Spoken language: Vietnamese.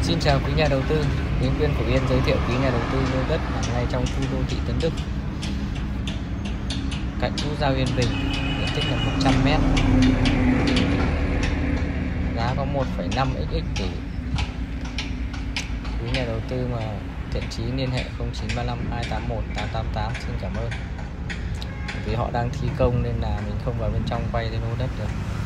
Xin chào quý nhà đầu tư, Nguyễn Quyên Phổ Yên giới thiệu quý nhà đầu tư lô đất nằm ngay trong khu đô thị Tân Đức, cạnh nút giao Yên Bình, diện tích là 100 m, giá có 1,5 xx tỷ. Quý nhà đầu tư mà thiện chí liên hệ 0935 281 888. Xin cảm ơn. Vì họ đang thi công nên là mình không vào bên trong quay cái lô đất được.